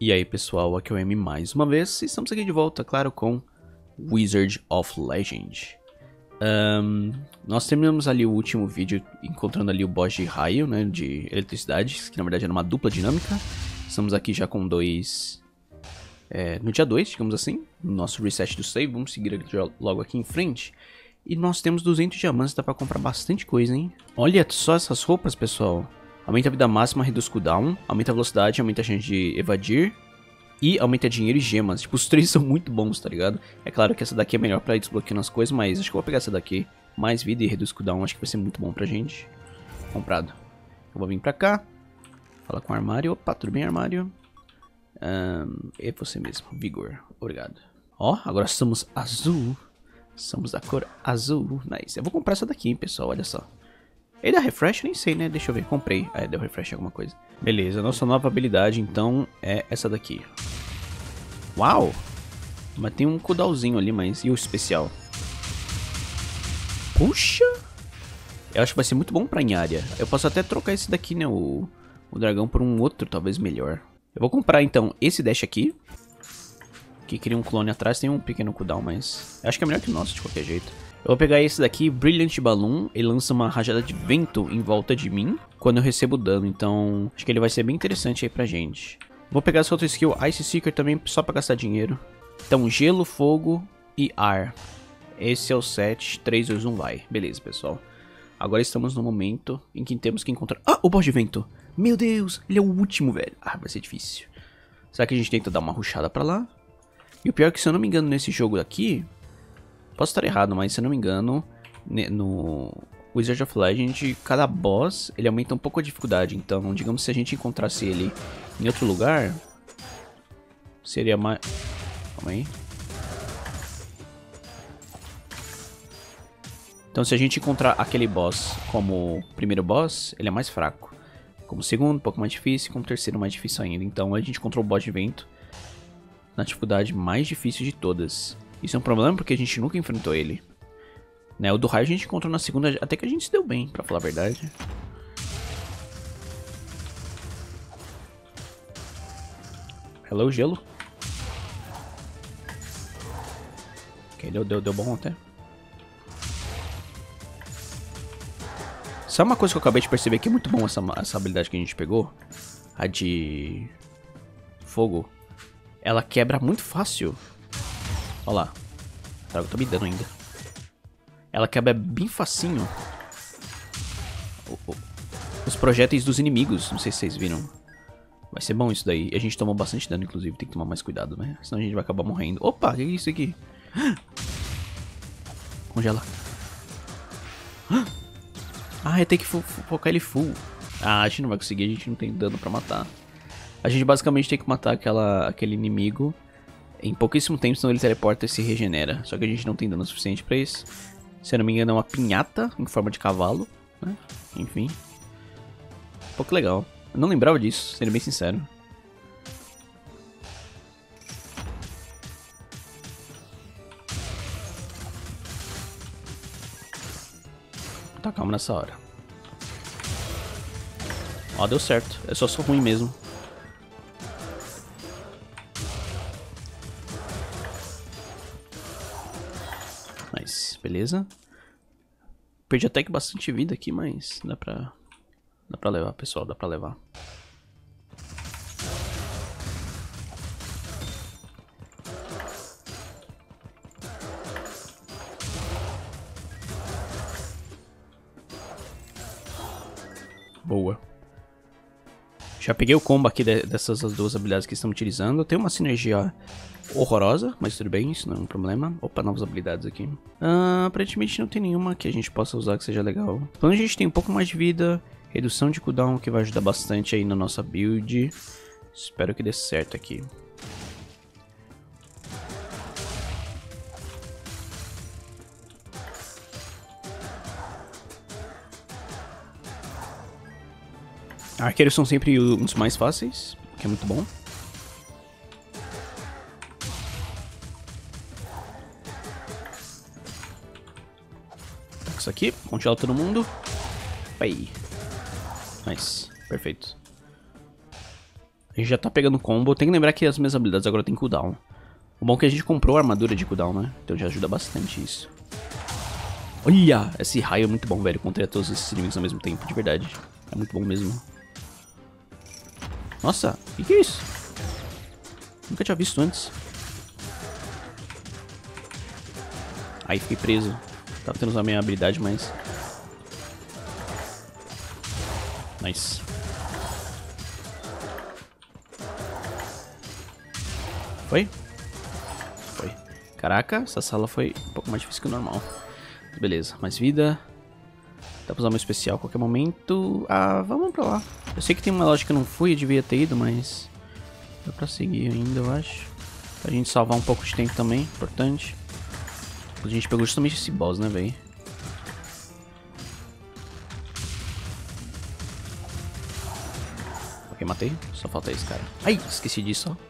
E aí pessoal, aqui é o M mais uma vez, e estamos aqui de volta, claro, com Wizard of Legend. Nós terminamos ali o último vídeo encontrando ali o boss de raio, né, de eletricidade, que na verdade era uma dupla dinâmica. Estamos aqui já com dois, no dia 2, digamos assim, no nosso reset do save. Vamos seguir aqui, logo aqui em frente. E nós temos 200 diamantes, dá pra comprar bastante coisa, hein. Olha só essas roupas, pessoal. Aumenta a vida máxima, reduz cooldown, aumenta a velocidade, aumenta a chance de evadir e aumenta dinheiro e gemas. Tipo, os três são muito bons, tá ligado? É claro que essa daqui é melhor pra ir desbloqueando as coisas, mas acho que eu vou pegar essa daqui. Mais vida e reduz cooldown, acho que vai ser muito bom pra gente. Comprado. Eu vou vir pra cá, falar com o armário. Opa, tudo bem, armário? É você mesmo, vigor, obrigado. Ó, agora somos azul. Somos da cor azul, nice. Eu vou comprar essa daqui, hein, pessoal, olha só. Ele dá refresh? Nem sei, né? Deixa eu ver. Comprei. Ah, deu refresh em alguma coisa. Beleza, nossa nova habilidade, então, é essa daqui. Uau! Mas tem um cooldownzinho ali, mas... E o especial? Puxa! Eu acho que vai ser muito bom pra em área. Eu posso até trocar esse daqui, né? O dragão por um outro, talvez melhor. Eu vou comprar, então, esse dash aqui. Que cria um clone atrás. Tem um pequeno cooldown, mas... Eu acho que é melhor que o nosso, de qualquer jeito. Eu vou pegar esse daqui, Brilliant Balloon. Ele lança uma rajada de vento em volta de mim quando eu recebo dano. Então, acho que ele vai ser bem interessante aí pra gente. Vou pegar essa outra skill, Ice Seeker, também só pra gastar dinheiro. Então, gelo, fogo e ar. Esse é o set. 3, 2, 1, vai. Beleza, pessoal. Agora estamos no momento em que temos que encontrar... Ah, o boss de vento. Meu Deus, ele é o último, velho. Ah, vai ser difícil. Será que a gente tenta dar uma rushada pra lá? E o pior é que, se eu não me engano, nesse jogo aqui... Posso estar errado, mas se eu não me engano, no Wizard of Legend, cada boss, ele aumenta um pouco a dificuldade. Então, digamos, se a gente encontrasse ele em outro lugar, seria mais... Calma aí. Então, se a gente encontrar aquele boss como primeiro boss, ele é mais fraco. Como segundo, um pouco mais difícil, como terceiro, mais difícil ainda. Então, a gente encontrou o boss de vento na dificuldade mais difícil de todas. Isso é um problema porque a gente nunca enfrentou ele. Né, o do raio a gente encontrou na segunda, até que a gente se deu bem, pra falar a verdade. Hello, gelo. Ok, deu bom até. Sabe uma coisa que eu acabei de perceber que é muito bom essa habilidade que a gente pegou? A de... fogo. Ela quebra muito fácil. Olha lá. O trago tá me dando ainda. Ela quebra bem facinho os projéteis dos inimigos. Não sei se vocês viram. Vai ser bom isso daí. E a gente tomou bastante dano, inclusive. Tem que tomar mais cuidado, né? Senão a gente vai acabar morrendo. Opa, o que é isso aqui? Congela. Ah, eu tenho que focar ele full. Ah, a gente não vai conseguir. A gente não tem dano pra matar. A gente basicamente tem que matar aquele inimigo em pouquíssimo tempo, senão ele teleporta e se regenera. Só que a gente não tem dano suficiente pra isso. Se eu não me engano é uma pinhata em forma de cavalo, né? Enfim. Um pouco legal. Eu não lembrava disso, sendo bem sincero. Tá calmo nessa hora. Ó, deu certo. Eu só sou ruim mesmo. Nice, beleza. Perdi até que bastante vida aqui, mas dá pra levar, pessoal, dá pra levar. Boa. Já peguei o combo aqui dessas duas habilidades que estamos utilizando. Tem uma sinergia horrorosa, mas tudo bem, isso não é um problema. Opa, novas habilidades aqui. Aparentemente não tem nenhuma que a gente possa usar que seja legal. Então a gente tem um pouco mais de vida, redução de cooldown, que vai ajudar bastante aí na nossa build. Espero que dê certo aqui. Arqueiros são sempre os mais fáceis, o que é muito bom. Isso aqui, congela todo mundo. Aí. Nice, perfeito. A gente já tá pegando combo. Tem que lembrar que as minhas habilidades agora tem cooldown. O bom é que a gente comprou a armadura de cooldown, né? Então já ajuda bastante isso. Olha! Esse raio é muito bom, velho. Contra todos esses inimigos ao mesmo tempo, de verdade. É muito bom mesmo. Nossa, o que é isso? Nunca tinha visto antes. Aí fiquei preso. Tava tentando usar a minha habilidade, mas... Nice. Foi? Foi. Caraca, essa sala foi um pouco mais difícil que o normal. Beleza, mais vida. Dá pra usar meu especial a qualquer momento. Ah, vamos pra lá. Eu sei que tem uma loja que eu não fui, eu devia ter ido, mas... Dá pra seguir ainda, eu acho. Pra gente salvar um pouco de tempo também, importante. A gente pegou justamente esse boss, né, velho? Ok, matei. Só falta esse cara. Ai, esqueci disso, ó.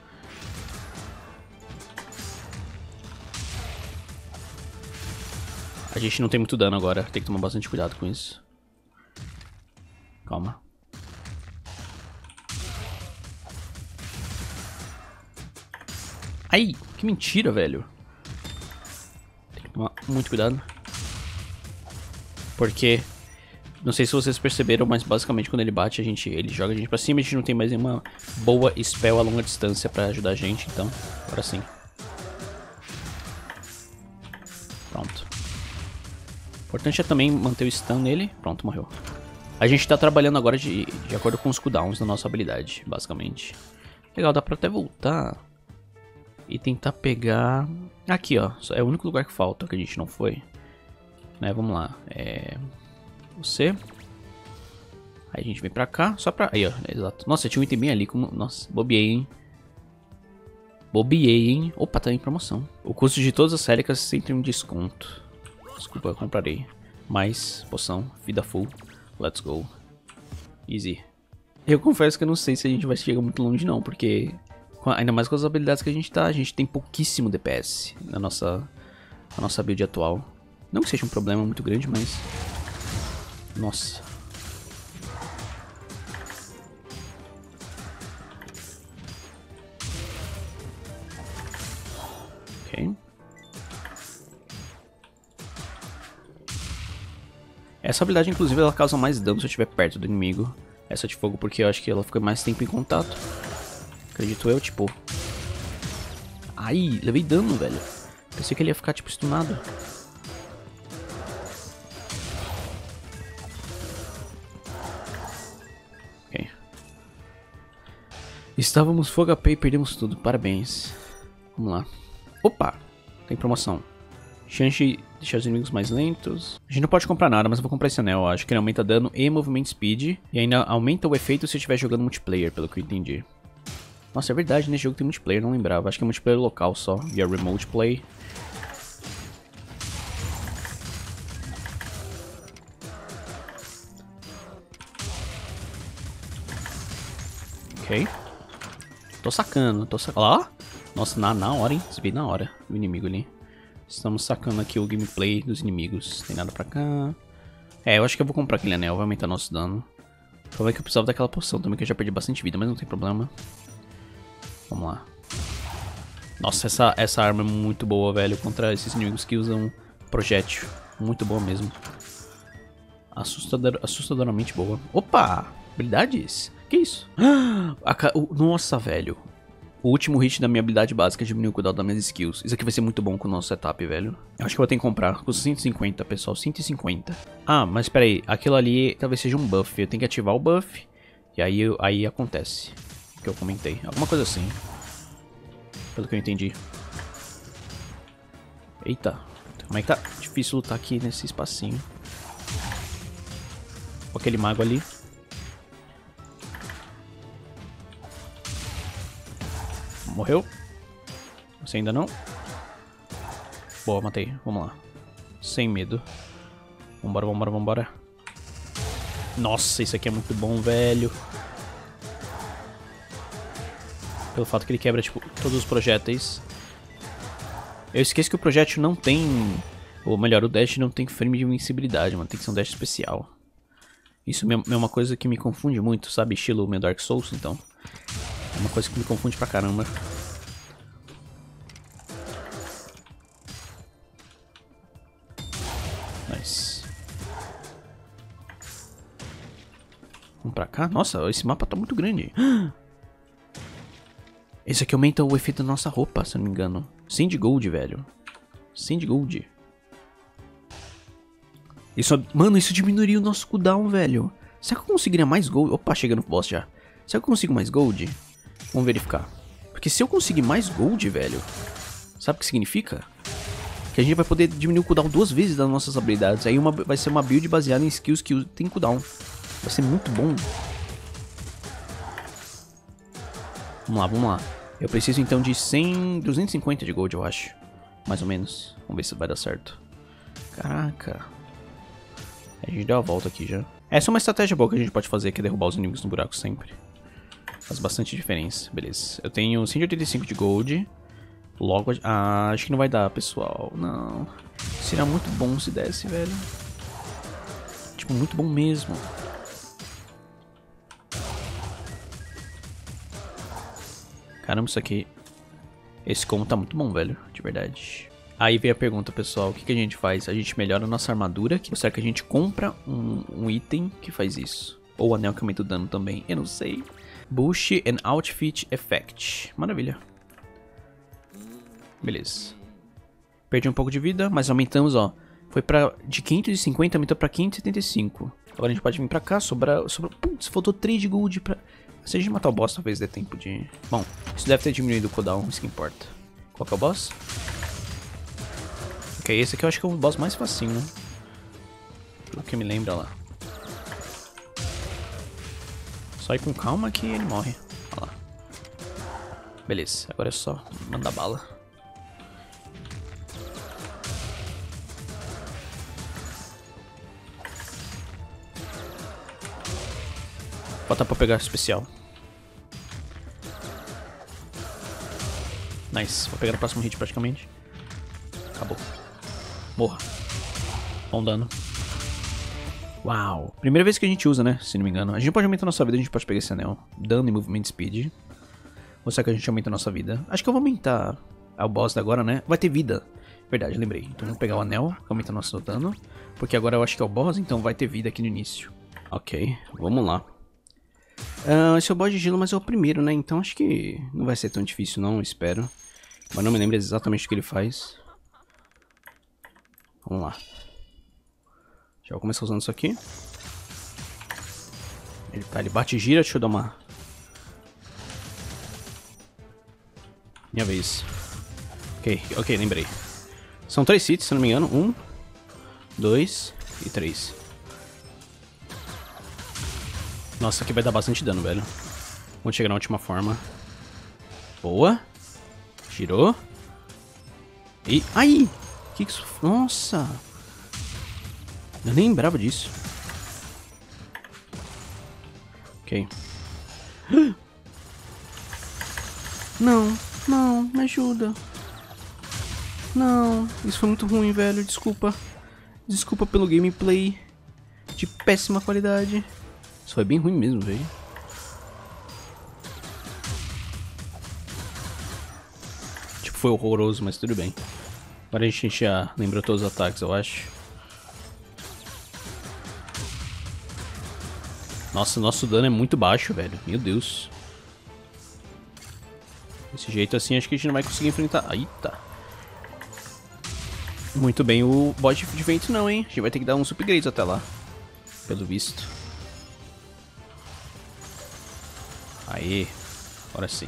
A gente não tem muito dano agora. Tem que tomar bastante cuidado com isso. Calma. Ai, que mentira, velho. Tem que tomar muito cuidado. Porque... Não sei se vocês perceberam, mas basicamente quando ele bate, ele joga a gente pra cima. A gente não tem mais nenhuma boa spell a longa distância pra ajudar a gente. Então, agora sim. Pronto. O importante é também manter o stun nele. Pronto, morreu. A gente tá trabalhando agora de acordo com os cooldowns da nossa habilidade, basicamente. Legal, dá pra até voltar e tentar pegar... Aqui, ó. É o único lugar que falta, que a gente não foi. Né, vamos lá. Você. Aí a gente vem pra cá, só pra... Aí, ó, exato. Nossa, tinha um item bem ali, como... Nossa, bobeei, hein. Bobeei, hein. Opa, tá em promoção. O custo de todas as rélicas sempre tem um desconto. Desculpa, eu comprarei. Mais poção, vida full. Let's go. Easy. Eu confesso que eu não sei se a gente vai chegar muito longe não, porque... Ainda mais com as habilidades que a gente tem pouquíssimo DPS na nossa build atual. Não que seja um problema muito grande, mas... Nossa. Ok. Essa habilidade, inclusive, ela causa mais dano se eu estiver perto do inimigo. Essa de fogo, porque eu acho que ela fica mais tempo em contato. Acredito eu, tipo... Ai, levei dano, velho. Pensei que ele ia ficar, tipo, stunado. Ok. Estávamos full HP e perdemos tudo. Parabéns. Vamos lá. Opa! Tem promoção. Chance de deixar os inimigos mais lentos. A gente não pode comprar nada, mas eu vou comprar esse anel. Eu acho que ele aumenta dano e movimento speed. E ainda aumenta o efeito se eu estiver jogando multiplayer, pelo que eu entendi. Nossa, é verdade, nesse jogo tem multiplayer, não lembrava. Acho que é multiplayer local só, via remote play. Ok. Tô sacando. Ó! Nossa, na hora, hein? Desviei na hora do inimigo ali. Estamos sacando aqui o gameplay dos inimigos. Tem nada pra cá. Eu acho que eu vou comprar aquele anel, vai aumentar nosso dano. O problema é que eu precisava daquela poção também, que eu já perdi bastante vida, mas não tem problema. Vamos lá. Nossa, essa arma é muito boa, velho, contra esses inimigos que usam projétil. Muito boa mesmo. Assustadoramente boa. Opa! Habilidades? Que isso? Nossa, velho. O último hit da minha habilidade básica diminuiu o cuidado das minhas skills. Isso aqui vai ser muito bom com o nosso setup, velho. Eu acho que eu vou ter que comprar. Custa 150, pessoal. 150. Ah, mas espera aí. Aquilo ali talvez seja um buff. Eu tenho que ativar o buff. E aí acontece. O que eu comentei. Alguma coisa assim. Pelo que eu entendi. Eita. Como é que tá difícil lutar aqui nesse espacinho. Com aquele mago ali. Morreu? Você ainda não? Boa, matei. Vamos lá. Sem medo. Vambora, vambora, vambora. Nossa, isso aqui é muito bom, velho. Pelo fato que ele quebra, tipo, todos os projéteis. Eu esqueço que o projétil não tem... Ou melhor, o dash não tem frame de invencibilidade, mano. Tem que ser um dash especial. Isso é uma coisa que me confunde muito, sabe? Estilo meu Dark Souls, então. É uma coisa que me confunde pra caramba. Nice. Vamos pra cá? Nossa, esse mapa tá muito grande. Esse aqui aumenta o efeito da nossa roupa, se eu não me engano. Sand Gold, velho. Sand Gold. Isso, mano, isso diminuiria o nosso cooldown, velho. Será que eu conseguiria mais gold? Opa, chega no boss já. Será que eu consigo mais gold? Vamos verificar. Porque se eu conseguir mais gold, velho, sabe o que significa? Que a gente vai poder diminuir o cooldown 2 vezes das nossas habilidades. Aí vai ser uma build baseada em skills que tem cooldown. Vai ser muito bom. Vamos lá. Eu preciso então de 250 de gold, eu acho. Mais ou menos. Vamos ver se vai dar certo. Caraca. A gente deu a volta aqui já. Essa é uma estratégia boa que a gente pode fazer, que é derrubar os inimigos no buraco sempre. Faz bastante diferença. Beleza. Eu tenho 185 de gold. Logo... Ah, acho que não vai dar, pessoal. Não. Seria muito bom se desse, velho. Tipo, muito bom mesmo. Caramba, isso aqui... Esse combo tá muito bom, velho. De verdade. Aí vem a pergunta, pessoal. O que a gente faz? A gente melhora a nossa armadura? Ou será que a gente compra um item que faz isso? Ou o anel que aumenta o dano também? Eu não sei. Bush and Outfit Effect. Maravilha. Beleza. Perdi um pouco de vida, mas aumentamos, ó. Foi de 550, aumentou pra 575. Agora a gente pode vir pra cá, sobra... Putz, faltou 3 de gold pra... Se a gente matar o boss, talvez dê tempo de... Bom, isso deve ter diminuído o cooldown, isso que importa. Qual que é o boss? Ok, esse aqui eu acho que é o boss mais facinho, né? Pelo que me lembra lá. Só ir com calma que ele morre. Olha lá. Beleza, agora é só mandar bala. Bota pra pegar especial. Nice, vou pegar no próximo hit praticamente. Acabou. Morra. Bom dano. Uau. Primeira vez que a gente usa, né? Se não me engano. A gente pode aumentar a nossa vida, a gente pode pegar esse anel. Dano e movement speed. Ou será que a gente aumenta a nossa vida? Acho que eu vou aumentar o boss da agora, né? Vai ter vida. Verdade, lembrei. Então vamos pegar o anel, que aumenta o nosso dano. Porque agora eu acho que é o boss, então vai ter vida aqui no início. Ok, vamos lá. Esse é o boss de gelo, mas é o primeiro, né? Então acho que não vai ser tão difícil não, espero. Mas não me lembro exatamente o que ele faz. Vamos lá. Já vou começar usando isso aqui. Ele bate e gira, deixa eu dar uma... Minha vez. Ok, lembrei. São 3 hits, se não me engano. 1, 2 e 3. Nossa, aqui vai dar bastante dano, velho. Vamos chegar na última forma. Boa. Girou. E... Ai! Que isso... Nossa! Eu nem lembrava disso. Ok. Não, me ajuda. Não, isso foi muito ruim, velho. Desculpa. Desculpa pelo gameplay de péssima qualidade. Isso foi bem ruim mesmo, velho. Tipo, foi horroroso, mas tudo bem. Agora a gente já lembrou todos os ataques, eu acho. Nossa, nosso dano é muito baixo, velho. Meu Deus. Desse jeito assim, acho que a gente não vai conseguir enfrentar... Eita. Muito bem o bot de vento não, hein. A gente vai ter que dar uns upgrades até lá. Pelo visto. Aê. Agora sim.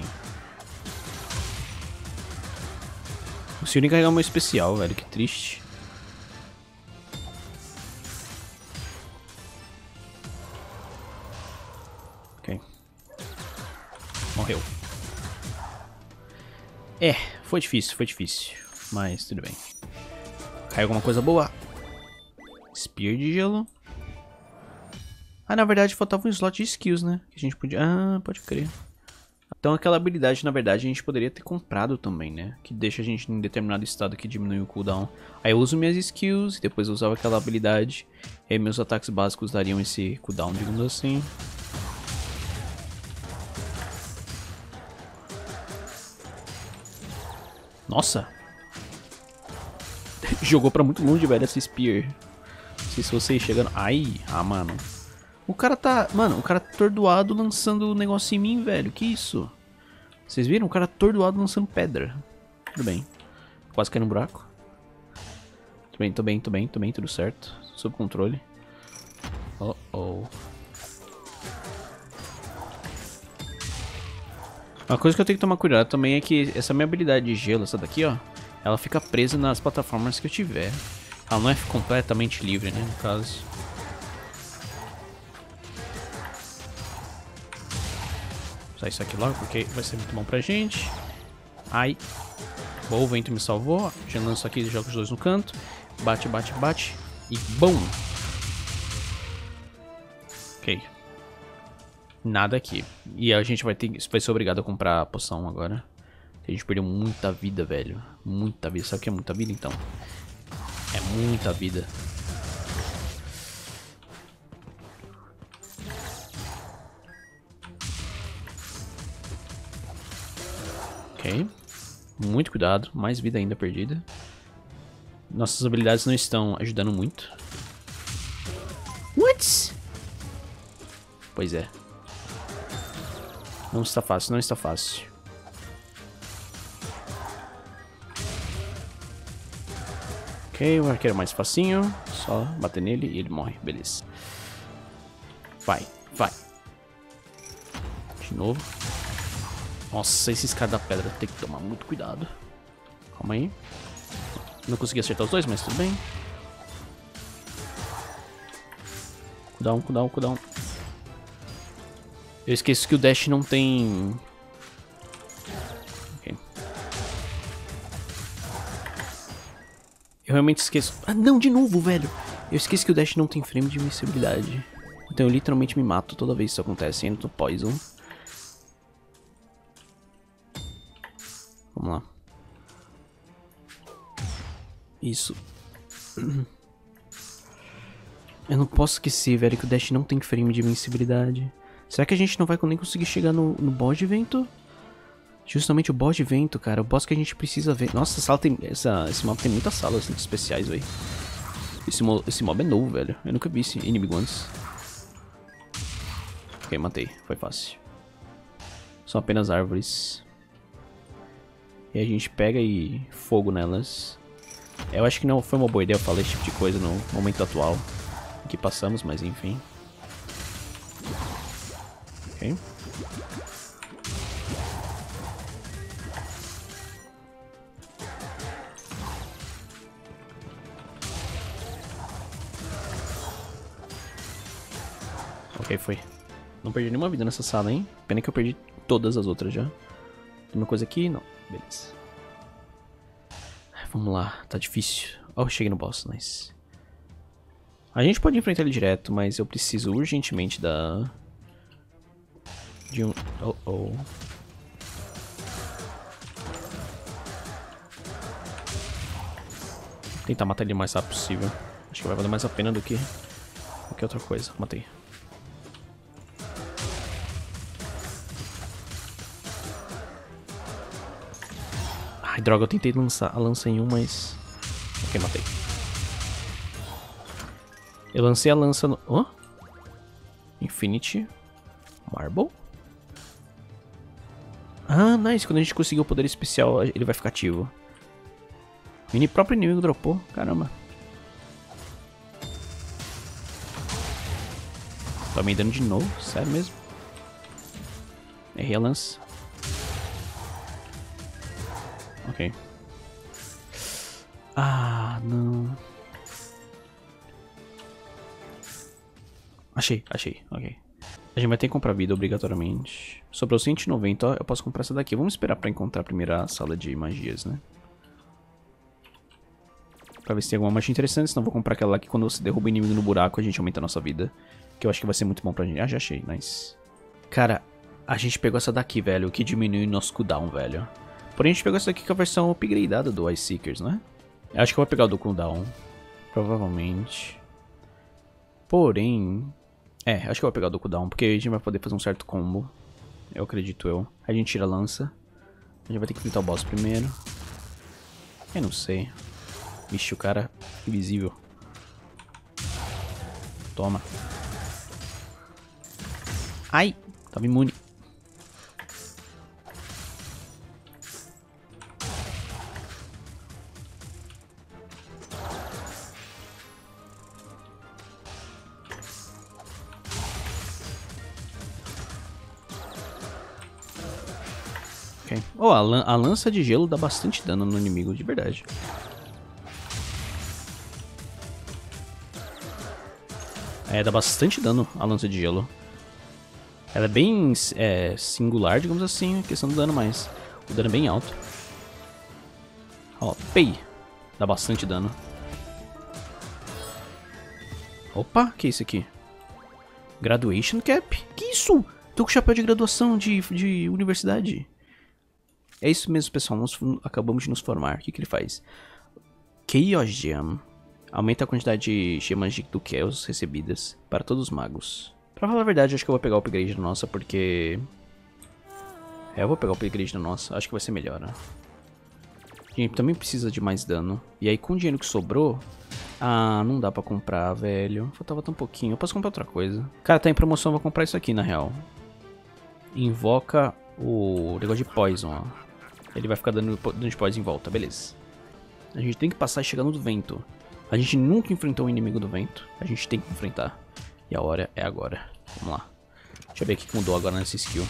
Consegui carregar o meu especial, velho. Que triste. Ok. Morreu. Foi difícil, mas tudo bem. Caiu alguma coisa boa? Spear de gelo. Ah, na verdade faltava um slot de skills, né? Que a gente podia... Ah, pode crer. Então aquela habilidade, na verdade, a gente poderia ter comprado também, né? Que deixa a gente em determinado estado que diminui o cooldown. Aí eu uso minhas skills, e depois eu usava aquela habilidade. E aí meus ataques básicos dariam esse cooldown, digamos assim. Nossa. Jogou pra muito longe, velho, essa Spear. Não sei se vocês chegando... Ai, mano. O cara tá... Mano, o cara tá atordoado lançando um negócio em mim, velho. Que isso? Vocês viram? O cara atordoado lançando pedra. Tudo bem. Quase caí no buraco. Tô bem, tudo certo. Sob controle. Uma coisa que eu tenho que tomar cuidado também é que essa minha habilidade de gelo, essa daqui, ó, ela fica presa nas plataformas que eu tiver. Ela não é completamente livre, né, no caso. Vou usar isso aqui logo, porque vai ser muito bom pra gente. Ai. Boa, o vento me salvou. Já lanço aqui e jogo os dois no canto. Bate, bate, bate. E bom. Ok. Nada aqui. E a gente vai ser obrigado a comprar a poção agora. A gente perdeu muita vida, velho. Muita vida. Sabe o que é muita vida, então? É muita vida. Ok. Muito cuidado. Mais vida ainda perdida. Nossas habilidades não estão ajudando muito. What? Pois é. Não está fácil, não está fácil. Ok, o arqueiro é mais facinho. Só bater nele e ele morre. Beleza. Vai, vai. De novo. Nossa, esses caras da pedra tem que tomar muito cuidado. Calma aí. Não consegui acertar os dois, mas tudo bem. Cooldown, cooldown, cooldown. Eu esqueço que o dash não tem... Ok. Eu realmente esqueço... Ah, não, de novo, velho. Eu esqueço que o dash não tem frame de invencibilidade. Então eu literalmente me mato toda vez que isso acontece. Entro no poison. Vamos lá. Isso. Eu não posso esquecer, velho, que o dash não tem frame de invencibilidade. Será que a gente não vai nem conseguir chegar no boss de vento? Justamente o boss de vento, cara. O boss que a gente precisa ver. Nossa, essa sala tem, esse mob tem muitas salas especiais, velho. Esse mob é novo, velho. Eu nunca vi esse inimigo antes. Ok, matei. Foi fácil. São apenas árvores. E a gente pega e fogo nelas. Eu acho que não foi uma boa ideia eu falar esse tipo de coisa no momento atual em que passamos, mas enfim. Ok. Ok, foi. Não perdi nenhuma vida nessa sala, hein? Pena que eu perdi todas as outras já. Tem uma coisa aqui? Não. Beleza. Vamos lá. Tá difícil. Oh, cheguei no boss. Nice. A gente pode enfrentar ele direto, mas eu preciso urgentemente da... de um... Oh. Tentar matar ele o mais rápido possível. Acho que vai valer mais a pena do que qualquer outra coisa. Matei. Ai, droga, eu tentei lançar a lança em um, mas... Ok, matei. Eu lancei a lança no... Hã? Infinity Marble? Ah, nice. Quando a gente conseguir o poder especial, ele vai ficar ativo. O próprio inimigo dropou. Caramba. Tá me dando de novo? Sério mesmo? Errei a lança. Ok. Ah, não. Achei. Ok. A gente vai ter que comprar vida obrigatoriamente. Sobrou 190, ó. Eu posso comprar essa daqui. Vamos esperar pra encontrar a primeira sala de magias, né? Pra ver se tem alguma magia interessante. Senão eu vou comprar aquela lá que quando você derruba o inimigo no buraco, a gente aumenta a nossa vida. Que eu acho que vai ser muito bom pra gente. Ah, já achei. Nice. Cara, a gente pegou essa daqui, velho. Que diminui nosso cooldown, velho. Porém, a gente pegou essa daqui com a versão upgradeada do Ice Seekers, né? Eu acho que eu vou pegar o do cooldown. Provavelmente. Porém... acho que eu vou pegar o do cooldown, porque a gente vai poder fazer um certo combo. Eu acredito eu. A gente tira a lança. A gente vai ter que enfrentar o boss primeiro. Eu não sei. Vixe, o cara invisível. Toma. Ai, tava imune. Ok. Oh, a lança de gelo dá bastante dano no inimigo, de verdade. É, dá bastante dano a lança de gelo. Ela é bem singular, digamos assim, a questão do dano, mas o dano é bem alto. Ó, pei. Dá bastante dano. Opa, que é isso aqui? Graduation Cap? Que isso? Tô com chapéu de graduação de universidade. É isso mesmo, pessoal. Nós acabamos de nos formar. O que ele faz? Chaos Gem. Aumenta a quantidade de gemas do Chaos recebidas para todos os magos. Pra falar a verdade, acho que eu vou pegar o upgrade da nossa, porque... eu vou pegar o upgrade da nossa. Acho que vai ser melhor, né? A gente também precisa de mais dano. E aí, com o dinheiro que sobrou... Ah, não dá pra comprar, velho. Faltava tão pouquinho. Eu posso comprar outra coisa. Cara, tá em promoção, eu vou comprar isso aqui, na real. Invoca o negócio de Poison, ó. Ele vai ficar dando dano de Poison em volta, beleza. A gente tem que passar e chegar no do vento. A gente nunca enfrentou um inimigo do vento. A gente tem que enfrentar. E a hora é agora. Vamos lá. Deixa eu ver o que mudou agora nessa skill.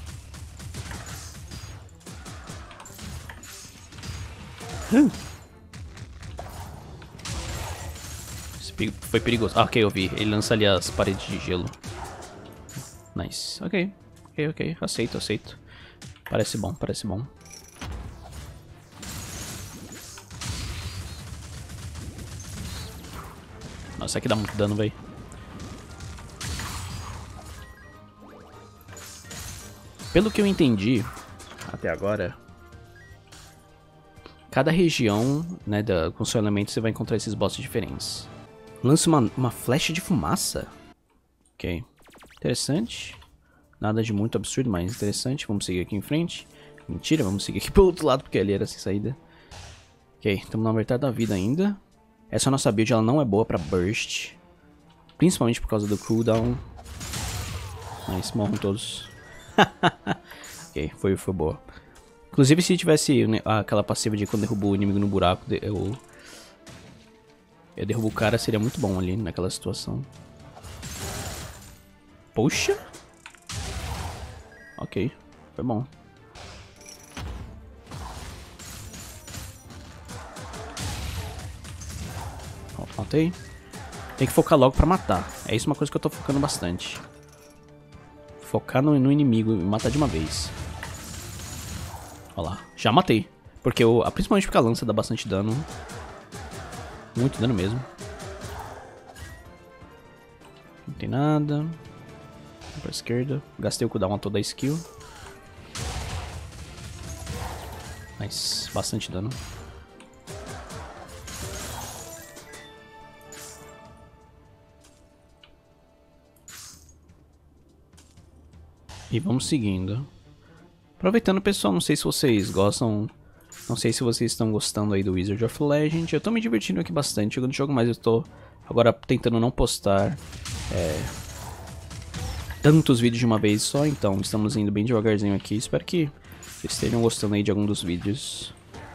Foi perigoso. Ah, ok, eu vi. Ele lança ali as paredes de gelo. Nice. Ok. Ok. Aceito, aceito. Parece bom, parece bom. Nossa, isso aqui dá muito dano, velho. Pelo que eu entendi até agora, cada região, né, com seu elemento, você vai encontrar esses bosses diferentes. Lança uma flecha de fumaça. Ok. Interessante. Nada de muito absurdo, mas interessante. Vamos seguir aqui em frente. Mentira, vamos seguir aqui pelo outro lado, porque ali era sem saída. Ok, estamos na metade da vida ainda. Essa nossa build, ela não é boa pra burst. Principalmente por causa do cooldown. Mas morram todos. Ok, foi boa. Inclusive, se tivesse aquela passiva de quando derrubo o inimigo no buraco, eu derrubo o cara, seria muito bom ali naquela situação. Poxa! Ok, foi bom. Ó, matei. Tem que focar logo pra matar. É isso uma coisa que eu tô focando bastante. Focar no inimigo e matar de uma vez. Olha lá, já matei. Porque principalmente porque a lança dá bastante dano. Muito dano mesmo. Não tem nada. Vou pra esquerda. Gastei o cooldown toda a skill. Nice, bastante dano. E vamos seguindo. Aproveitando, pessoal, não sei se vocês gostam... Não sei se vocês estão gostando aí do Wizard of Legend. Eu tô me divertindo aqui bastante jogando o jogo, mas eu tô agora tentando não postar tantos vídeos de uma vez só. Então, estamos indo bem devagarzinho aqui. Espero que vocês estejam gostando aí de algum dos vídeos.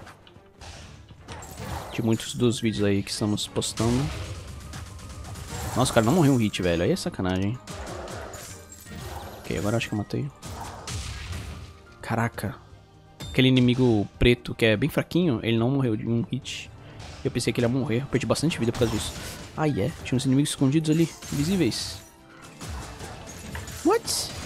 De muitos dos vídeos aí que estamos postando. Nossa, o cara não morreu um hit, velho. Aí é sacanagem. Ok, agora acho que eu matei. Caraca. Aquele inimigo preto que é bem fraquinho, ele não morreu de um hit. Eu pensei que ele ia morrer. Eu perdi bastante vida por causa disso. Ah, é? Tinha uns inimigos escondidos ali, invisíveis. What?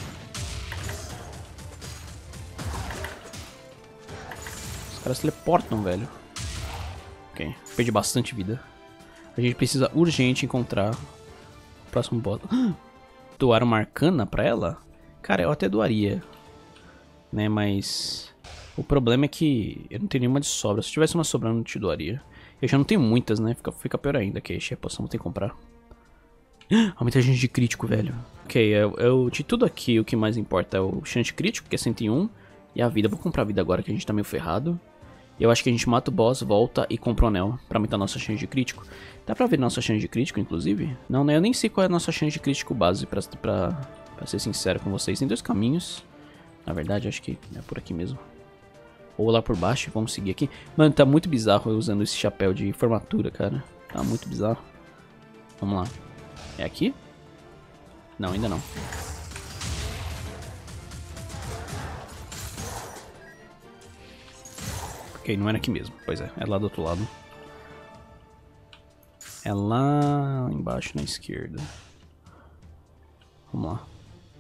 Os caras teleportam, velho. Ok, perdi bastante vida. A gente precisa urgente encontrar o próximo boss. Doar uma arcana pra ela? Cara, eu até doaria. Né, mas... O problema é que eu não tenho nenhuma de sobra. Se tivesse uma sobrando, eu te doaria. Eu já não tenho muitas, né? Fica pior ainda, que a poção tem que comprar. Aumenta a chance de crítico, velho. Ok, de tudo aqui, o que mais importa é o chance crítico, que é 101. E a vida. Eu vou comprar a vida agora, que a gente tá meio ferrado. Eu acho que a gente mata o boss, volta e compra o anel pra aumentar a nossa chance de crítico. Dá pra ver nossa chance de crítico, inclusive? Não, né? Eu nem sei qual é a nossa chance de crítico base, pra ser sincero com vocês. Tem 2 caminhos. Na verdade, acho que é por aqui mesmo. Ou lá por baixo, vamos seguir aqui. Mano, tá muito bizarro eu usando esse chapéu de formatura, cara. Tá muito bizarro. Vamos lá. É aqui? Não, ainda não. Ok, não era aqui mesmo. Pois é lá do outro lado. É lá embaixo na esquerda. Vamos lá.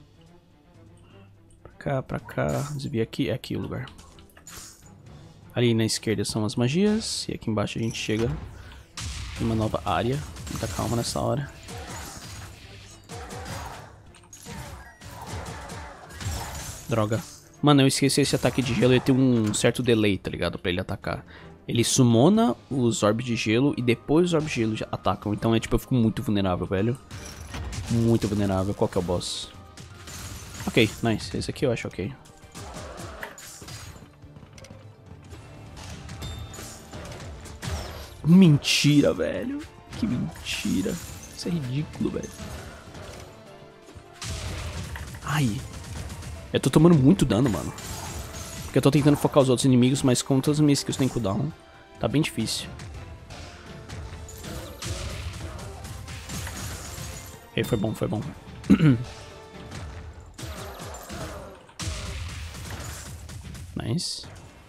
Pra cá. Desvia aqui. É aqui o lugar. Ali na esquerda são as magias. E aqui embaixo a gente chega em uma nova área. Muita calma nessa hora. Droga. Mano, eu esqueci esse ataque de gelo. Ele tem um certo delay, tá ligado? Pra ele atacar. Ele sumona os orbes de gelo e depois os orbes de gelo já atacam. Então é tipo, eu fico muito vulnerável, velho. Muito vulnerável. Qual que é o boss? Ok, nice. Esse aqui eu acho ok. Mentira, velho. Que mentira. Isso é ridículo, velho. Ai. Eu tô tomando muito dano, mano. Porque eu tô tentando focar os outros inimigos, mas com todas as minhas skills tem cooldown, tá bem difícil. Ok, foi bom, foi bom. Nice.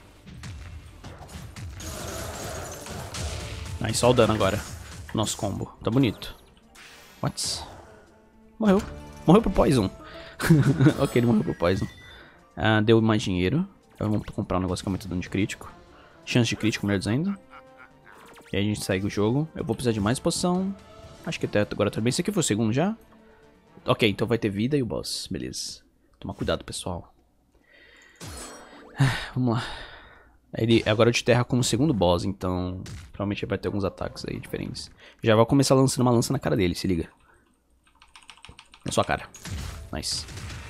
Nice, só o dano agora. Nosso combo. Tá bonito. What? Morreu. Morreu pro Poison. Ok, ele morreu pro Poison. Deu mais dinheiro. Vamos comprar um negócio que aumenta o dano de crítico. Chance de crítico, melhor dizendo. E aí a gente segue o jogo. Eu vou precisar de mais poção. Acho que até agora também. Esse aqui foi o segundo já? Ok, então vai ter vida e o boss. Beleza. Toma cuidado, pessoal. Vamos lá. Ele agora de terra como segundo boss, então provavelmente ele vai ter alguns ataques aí diferentes. Já vai começar lançando uma lança na cara dele, se liga. Na sua cara. Nice.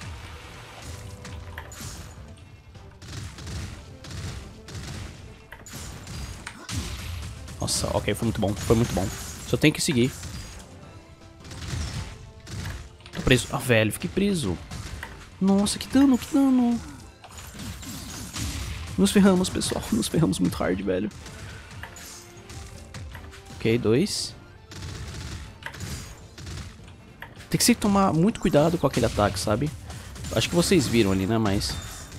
Nossa, ok, foi muito bom, foi muito bom. Só tem que seguir. Tô preso. Ah, velho, fiquei preso. Nossa, que dano, que dano. Nos ferramos, pessoal. Nos ferramos muito hard, velho. Ok, 2. Tem que se tomar muito cuidado com aquele ataque, sabe? Acho que vocês viram ali, né? Mas...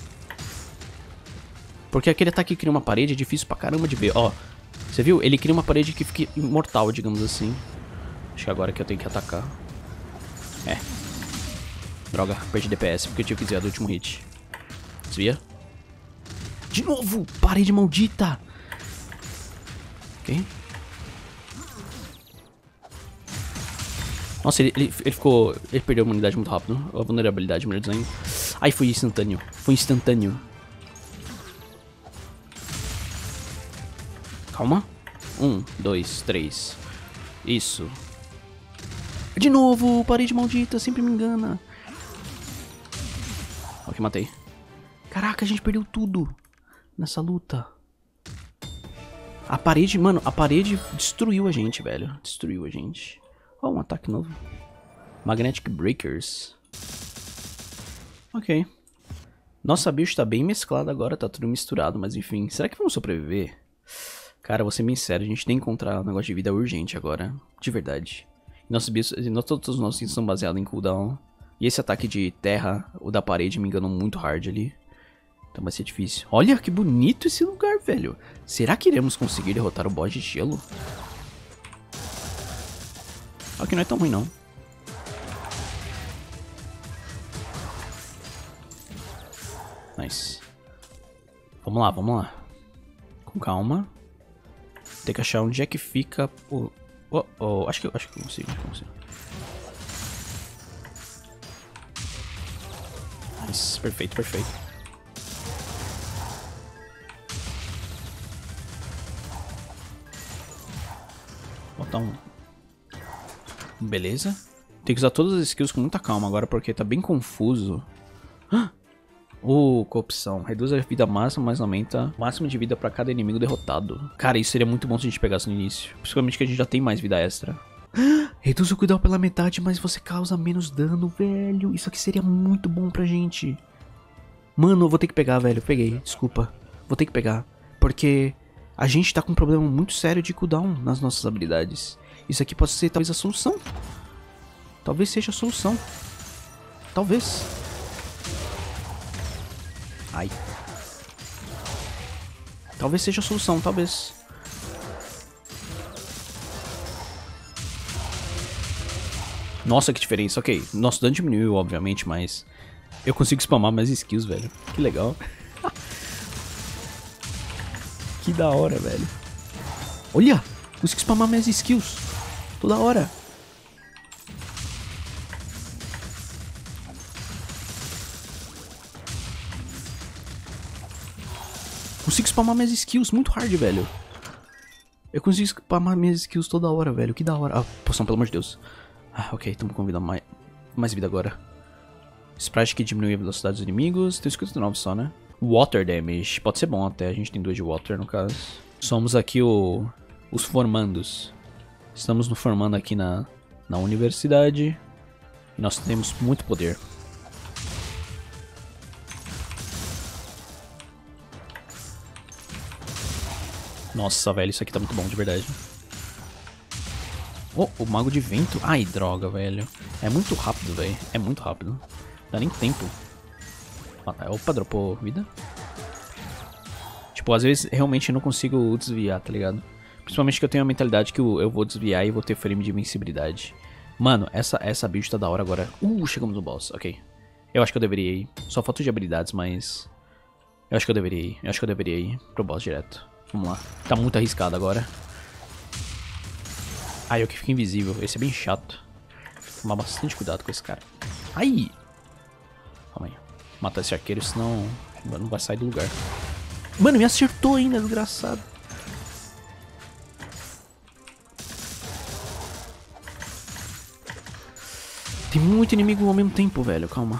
porque aquele ataque que cria uma parede é difícil pra caramba de ver. Ó, você viu? Ele cria uma parede que fica imortal, digamos assim. Acho que agora que eu tenho que atacar. É. Droga, perdi DPS porque eu tive que desviar do último hit. Desvia. De novo! Parede maldita! Ok. Nossa, ele ficou... ele perdeu a imunidade muito rápido. A vulnerabilidade, melhor dizendo. Ai, foi instantâneo. Foi instantâneo. Calma. 1, 2, 3. Isso. De novo! Parede maldita, sempre me engana. Ok, matei. Caraca, a gente perdeu tudo nessa luta. A parede, mano, a parede destruiu a gente, velho. Destruiu a gente. Ó, um ataque novo. Magnetic Breakers. Ok. Nossa, bicho tá bem mesclado agora, tá tudo misturado, mas enfim. Será que vamos sobreviver? Cara, vou ser bem sério, a gente tem que encontrar um negócio de vida urgente agora. De verdade. Todos os nossos itens são baseados em cooldown. E esse ataque de terra, o da parede, me enganou muito hard ali. Então vai ser difícil. Olha que bonito esse lugar, velho. Será que iremos conseguir derrotar o boss de gelo? Aqui não é tão ruim, não. Nice. Vamos lá, vamos lá. Com calma. Tem que achar onde é que fica o... acho que eu consigo, Nice, perfeito, perfeito. Botar um... beleza. Tem que usar todas as skills com muita calma agora, porque tá bem confuso. Corrupção. Reduz a vida máxima, mas aumenta o máximo de vida pra cada inimigo derrotado. Cara, isso seria muito bom se a gente pegasse no início. Principalmente que a gente já tem mais vida extra. Reduz o cooldown pela metade, mas você causa menos dano, velho. Isso aqui seria muito bom pra gente. Mano, eu vou ter que pegar, velho. Peguei, desculpa. Vou ter que pegar. Porque a gente tá com um problema muito sério de cooldown nas nossas habilidades. Isso aqui pode ser talvez a solução. Talvez seja a solução. Talvez. Ai. Talvez seja a solução, talvez. Nossa, que diferença. Ok, nosso dano diminuiu, obviamente, mas eu consigo spamar mais skills, velho. Que legal. Que da hora, velho. Olha, consigo spamar mais skills. Toda hora. Consigo spamar minhas skills, muito hard, velho. Eu consigo spamar minhas skills toda hora, velho. Que da hora. Ah, poção, pelo amor de Deus. Ah, ok, estamos com vida mais vida agora. Sprite que diminui a velocidade dos inimigos. Tem 59 só, né? Water damage. Pode ser bom até. A gente tem 2 de water, no caso. Somos aqui os formandos. Estamos nos formando aqui na universidade. E nós temos muito poder. Nossa, velho, isso aqui tá muito bom, de verdade. Oh, o mago de vento. Ai, droga, velho. É muito rápido, velho. É muito rápido. Não dá nem tempo. Opa, dropou vida. Tipo, às vezes realmente eu não consigo desviar, tá ligado? Principalmente que eu tenho a mentalidade que eu vou desviar e vou ter frame de invencibilidade. Mano, essa build tá da hora agora. Chegamos no boss, ok. Eu acho que eu deveria ir. Só falta de habilidades, mas... Eu acho que eu deveria ir. Eu acho que eu deveria ir pro boss direto. Vamos lá. Tá muito arriscado agora. Ai, eu que fico invisível. Esse é bem chato. Tomar bastante cuidado com esse cara. Ai! Calma aí. Matar esse arqueiro, senão não vai sair do lugar. Mano, me acertou ainda, desgraçado. Tem muito inimigo ao mesmo tempo, velho. Calma.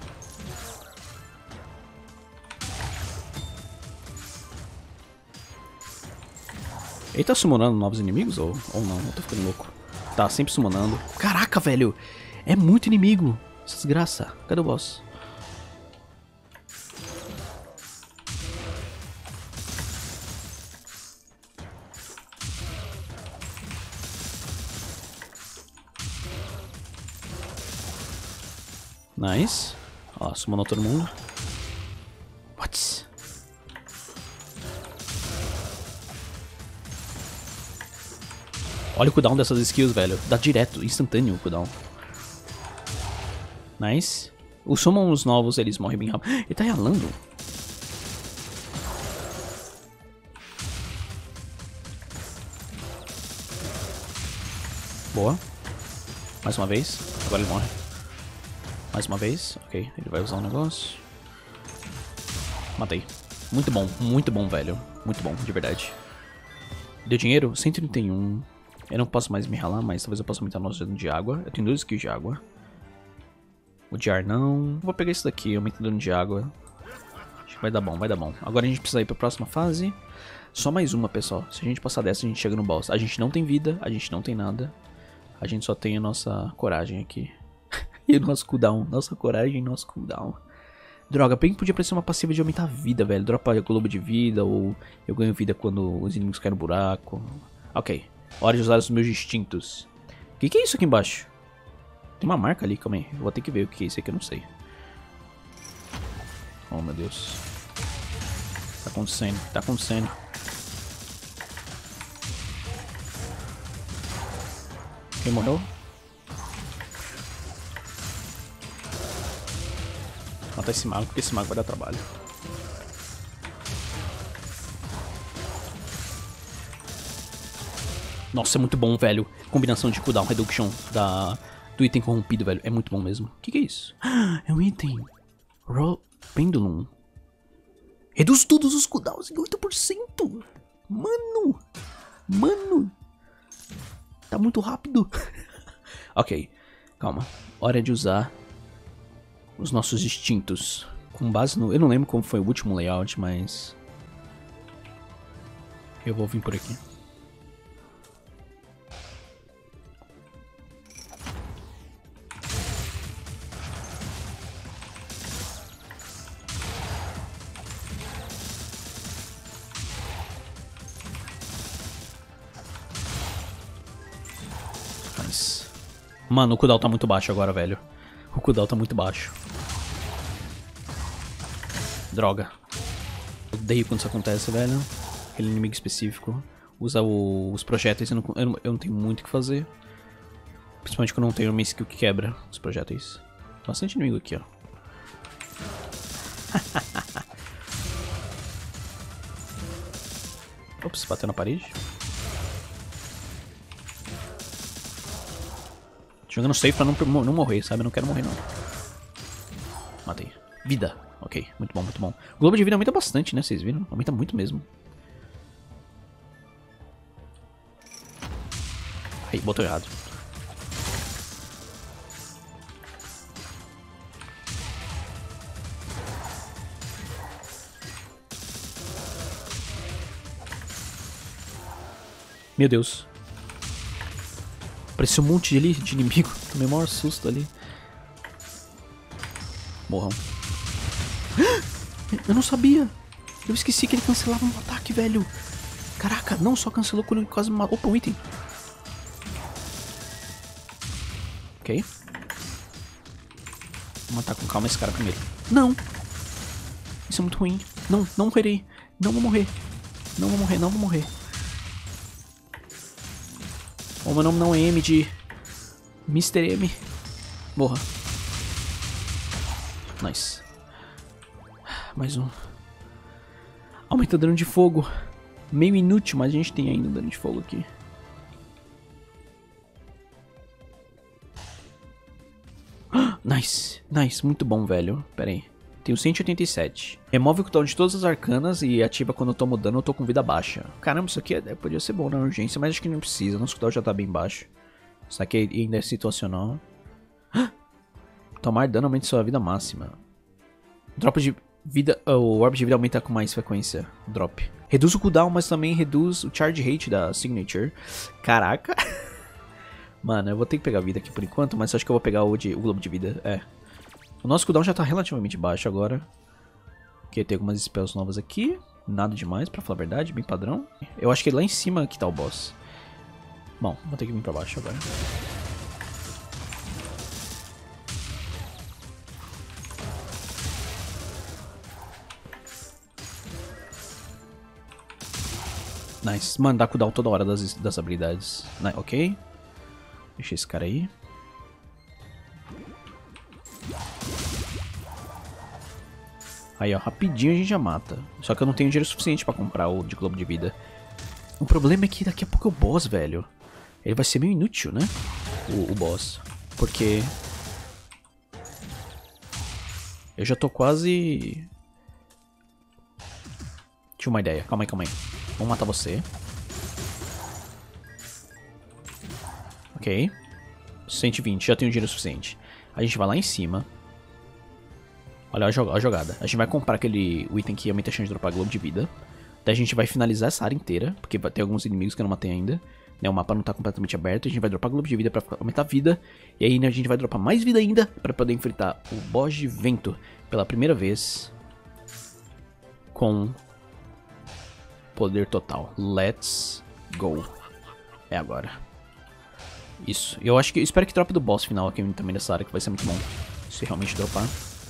Ele tá summonando novos inimigos ou não? Eu tô ficando louco. Tá sempre summonando. Caraca, velho. É muito inimigo. Essa desgraça. Cadê o boss? Nice. Ó, summonou todo mundo. What? Olha o cooldown dessas skills, velho. Dá direto, instantâneo o cooldown. Nice. Os summons novos, eles morrem bem rápido. Ele tá ralando. Boa. Mais uma vez. Agora ele morre. Mais uma vez. Ok, ele vai usar um negócio. Matei. Muito bom, velho. Muito bom, de verdade. Deu dinheiro? 131. Eu não posso mais me ralar, mas talvez eu possa aumentar o nosso dano de água. Eu tenho 2 skills de água. O de ar não. Vou pegar esse daqui, aumenta o dano de água. Acho que vai dar bom, vai dar bom. Agora a gente precisa ir pra próxima fase. Só mais uma, pessoal. Se a gente passar dessa, a gente chega no boss. A gente não tem vida, a gente não tem nada. A gente só tem a nossa coragem aqui. E o nosso cooldown. Nossa coragem e nosso cooldown. Droga, bem que podia parecer uma passiva de aumentar a vida, velho. Dropa globo de vida, ou eu ganho vida quando os inimigos caem no buraco. Ok. Hora de usar os meus instintos. O que é isso aqui embaixo? Tem uma marca ali, calma aí. Eu vou ter que ver o que é isso aqui, eu não sei. Oh, meu Deus. Tá acontecendo, tá acontecendo. Quem morreu? Matar esse mago, porque esse mago vai dar trabalho. Nossa, é muito bom, velho. Combinação de cooldown reduction do item corrompido, velho. É muito bom mesmo. O que é isso? É um item. Pendulum. Reduz todos os cooldowns em 8%. Mano. Tá muito rápido. Ok, calma. Hora de usar os nossos instintos. Com base no... Eu não lembro como foi o último layout, mas... Eu vou vir por aqui. Mano, o cooldown tá muito baixo agora, velho. O cooldown tá muito baixo. Droga. Odeio quando isso acontece, velho. Aquele inimigo específico usa os projéteis. Eu não tenho muito o que fazer. Principalmente quando eu não tenho uma skill que quebra os projéteis. Bastante inimigo aqui, ó. Ops, bateu na parede. Jogando safe pra não morrer, sabe? Eu não quero morrer, não. Matei. Vida. Ok, muito bom, muito bom. O globo de vida aumenta bastante, né? Vocês viram? Aumenta muito mesmo. Aí, botou errado. Meu Deus. Pareceu um monte de inimigo. Tomei o maior susto ali. Morram. Eu não sabia. Eu esqueci que ele cancelava um ataque, velho. Caraca, não só cancelou quando ele quase me matou. Opa, um item. Ok. Vou matar com calma esse cara primeiro. Não. Isso é muito ruim. Não, não morrerei. Não vou morrer. Não vou morrer, não vou morrer. O meu nome não é M de Mr. M. Morra. Nice. Mais um. Aumenta o dano de fogo. Meio inútil, mas a gente tem ainda dano de fogo aqui. Nice. Nice. Muito bom, velho. Pera aí. Tenho 187. Remove o cooldown de todas as arcanas e ativa quando eu tomo dano ou tô com vida baixa. Caramba, isso aqui podia ser bom na urgência, mas acho que não precisa. Nosso cooldown já tá bem baixo. Isso aqui ainda é situacional. Tomar dano aumenta sua vida máxima. Drop de vida... o orb de vida aumenta com mais frequência. Drop. Reduz o cooldown, mas também reduz o charge rate da signature. Caraca. Mano, eu vou ter que pegar vida aqui por enquanto, mas acho que eu vou pegar o globo de vida. É. O nosso cooldown já tá relativamente baixo agora. Ok, tem algumas spells novas aqui. Nada demais, pra falar a verdade, bem padrão. Eu acho que lá em cima que tá o boss. Bom, vou ter que vir pra baixo agora. Nice. Mano, dá cooldown toda hora das habilidades. Ok. Deixa esse cara aí. Aí, ó, rapidinho a gente já mata. Só que eu não tenho dinheiro suficiente pra comprar o de globo de vida. O problema é que daqui a pouco é o boss, velho. Ele vai ser meio inútil, né? O boss. Porque... eu já tô quase... Tinha uma ideia. Calma aí, calma aí. Vamos matar você. Ok. 120, já tenho dinheiro suficiente. A gente vai lá em cima. Olha a jogada. A gente vai comprar o item que aumenta a chance de dropar globo de vida. Daí a gente vai finalizar essa área inteira, porque vai ter alguns inimigos que eu não matei ainda. Né, o mapa não tá completamente aberto. A gente vai dropar globo de vida pra aumentar a vida. E aí, né, a gente vai dropar mais vida ainda pra poder enfrentar o boss de vento pela primeira vez. Com poder total. Let's go. É agora. Isso. Eu acho que... eu espero que drope do boss final aqui também dessa área, que vai ser muito bom. Se realmente dropar.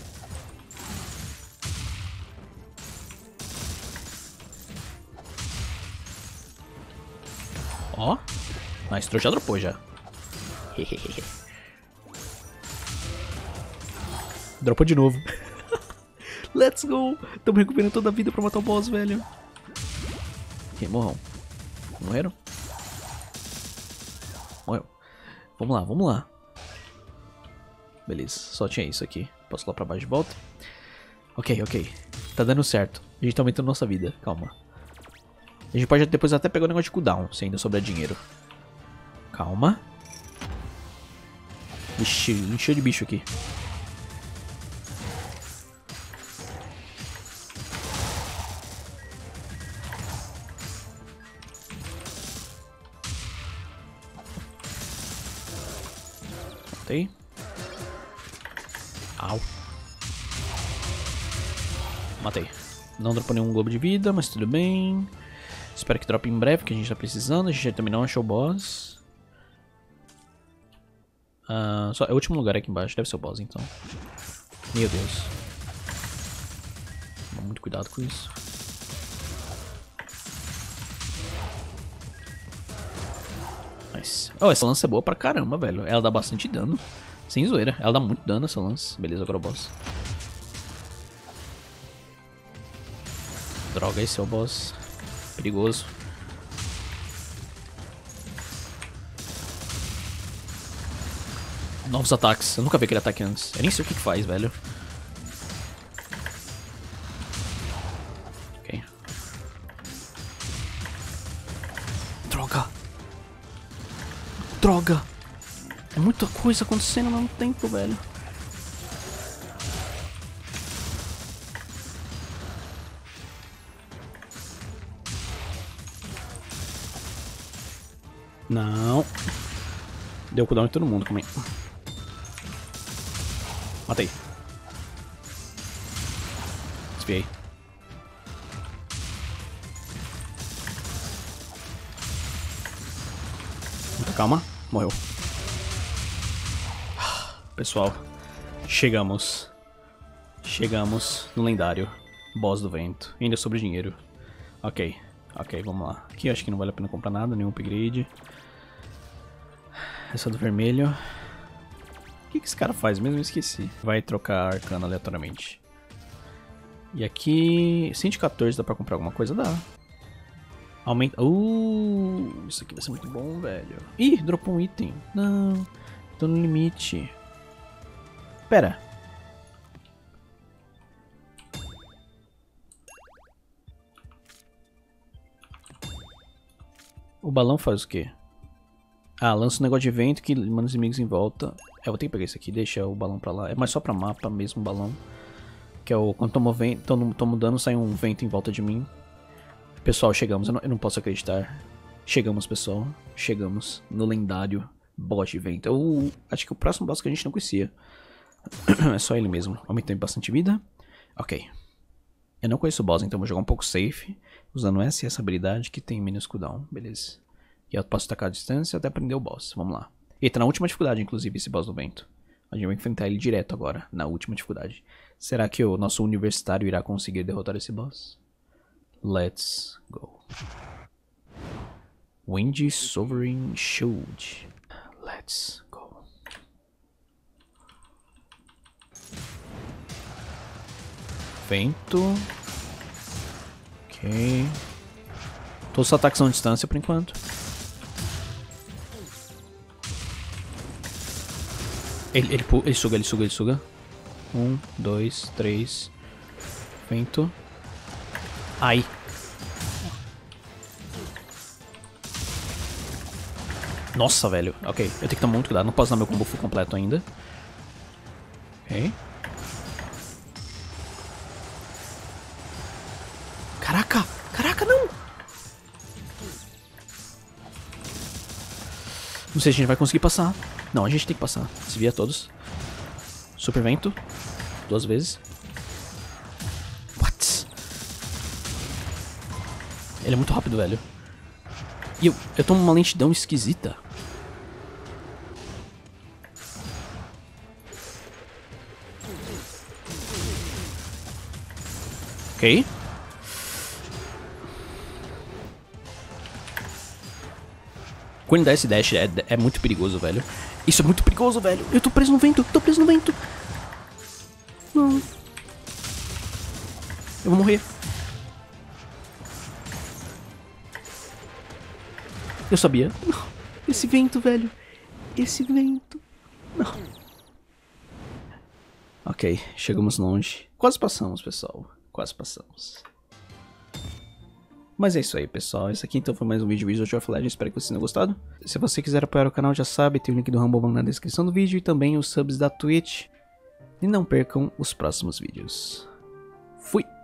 Ó. Nice, já dropou já. Dropou de novo. Let's go. Estamos recuperando toda a vida pra matar o boss, velho. Ok, morram. Morreram? Morreu. Vamos lá, vamos lá. Beleza, só tinha isso aqui. Posso ir lá pra baixo de volta? Ok, ok. Tá dando certo. A gente tá aumentando nossa vida, calma. A gente pode depois até pegar o negócio de cooldown, se ainda sobrar dinheiro. Calma. Vixe, encheu de bicho aqui. Matei. Au. Matei. Não dropou nenhum globo de vida, mas tudo bem. Espero que drope em breve, que a gente tá precisando. A gente também não achou o boss. Só, é o último lugar aqui embaixo, deve ser o boss então. Meu Deus. Toma muito cuidado com isso. Nice. Oh, essa lança é boa pra caramba, velho. Ela dá bastante dano. Sem zoeira. Ela dá muito dano essa lança. Beleza, agora o boss. Droga, esse é o boss. Perigoso. Novos ataques. Eu nunca vi aquele ataque antes. Eu nem sei o que faz, velho. Ok. Droga. Droga. É muita coisa acontecendo ao mesmo tempo, velho. Não. Deu cooldown em todo mundo, calma aí. Matei. Desviei. Muita calma. Morreu. Pessoal, chegamos. Chegamos no lendário boss do vento. Ainda sobre dinheiro. Ok, vamos lá. Aqui eu acho que não vale a pena comprar nada, nenhum upgrade. Essa do vermelho. O que esse cara faz mesmo? Eu esqueci. Vai trocar arcana aleatoriamente. E aqui... 114 dá pra comprar alguma coisa? Dá. Aumenta... isso aqui vai ser muito bom, velho. Ih, dropou um item. Não, tô no limite. Pera. O balão faz o quê? Ah, lança um negócio de vento que manda os inimigos em volta. Eu vou ter que pegar isso aqui, deixa o balão pra lá. É mais só pra mapa mesmo o balão. Que é o... Quando tomo dano, sai um vento em volta de mim. Pessoal, chegamos. Eu não posso acreditar. Chegamos, pessoal. Chegamos no lendário boss de vento. Eu acho que o próximo boss que a gente não conhecia. É só ele mesmo. Aumentando bastante vida. Ok. Eu não conheço o boss, então vou jogar um pouco safe. Usando essa e essa habilidade que tem menos cooldown. Beleza. E eu posso atacar a distância até prender o boss. Vamos lá. Ele tá na última dificuldade, inclusive, esse boss do vento. A gente vai enfrentar ele direto agora, na última dificuldade. Será que o nosso universitário irá conseguir derrotar esse boss? Let's go. Windy Sovereign Shield. Let's go. Vento. Ok. Todos os ataques são à distância por enquanto. Ele suga. 1, 2, 3. Vento. Ai. Nossa, velho. Ok, eu tenho que tomar muito cuidado. Não posso dar meu combo full completo ainda. Ok. Caraca! Caraca, não! Não sei se a gente vai conseguir passar. Não, a gente tem que passar. Desvia todos. Super vento. 2 vezes. What? Ele é muito rápido, velho. E eu tomo uma lentidão esquisita. Ok. Quando dá esse dash é muito perigoso, velho. Isso é muito perigoso, velho. Eu tô preso no vento. Não. Eu vou morrer. Eu sabia. Esse vento, velho. Esse vento. Não. Ok, chegamos longe. Quase passamos, pessoal. Quase passamos. Mas é isso aí, pessoal. Esse aqui então foi mais um vídeo de Wizard of Legends. Espero que vocês tenham gostado. Se você quiser apoiar o canal, já sabe, tem o link do Rumble na descrição do vídeo e também os subs da Twitch. E não percam os próximos vídeos. Fui!